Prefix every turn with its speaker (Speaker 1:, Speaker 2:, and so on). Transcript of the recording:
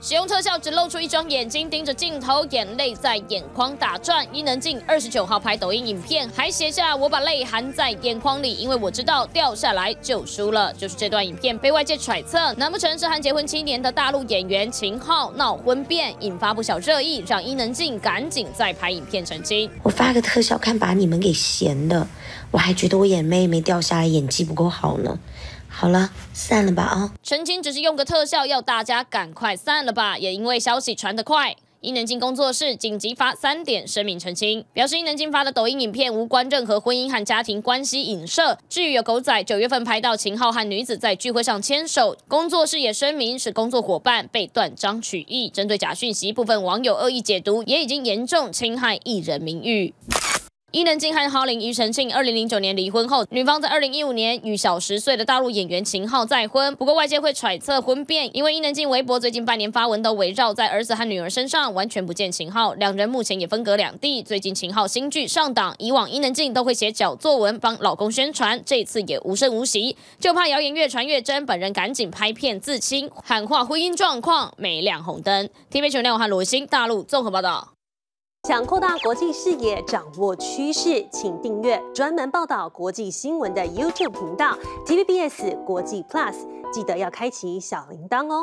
Speaker 1: 使用特效只露出一双眼睛盯着镜头，眼泪在眼眶打转。伊能静29号拍抖音影片，还写下“我把泪含在眼眶里，因为我知道掉下来就输了”。就是这段影片被外界揣测，难不成是和结婚7年的大陆演员秦昊闹婚变，引发不小热议，让伊能静赶紧再拍影片澄清。
Speaker 2: 我发个特效看把你们给闲的，我还觉得我眼泪没掉下来，演技不够好呢。好了，散了吧啊！
Speaker 1: 澄清只是用个特效，要大家赶快散了吧。也因为消息传得快，伊能静工作室紧急发3点声明澄清，表示伊能静发的抖音影片无关任何婚姻和家庭关系影射。至于有狗仔9月份拍到秦昊和女子在聚会上牵手，工作室也声明是工作伙伴，被断章取义。针对假讯息，部分网友恶意解读，也已经严重侵害艺人名誉。伊能静和哈林庾澄庆2009年离婚后，女方在2015年与小10岁的大陆演员秦昊再婚。不过外界会揣测婚变，因为伊能静微博最近半年发文都围绕在儿子和女儿身上，完全不见秦昊。两人目前也分隔两地。最近秦昊新剧上档，以往伊能静都会写脚作文帮老公宣传，这次也无声无息，就怕谣言越传越真，本人赶紧拍片自清，喊话婚姻状况没亮红灯。TVB 9和罗欣大陆综合报道。
Speaker 3: 想扩大国际视野，掌握趋势，请订阅专门报道国际新闻的 YouTube 频道 TVBS 国际 Plus， 记得要开启小铃铛哦。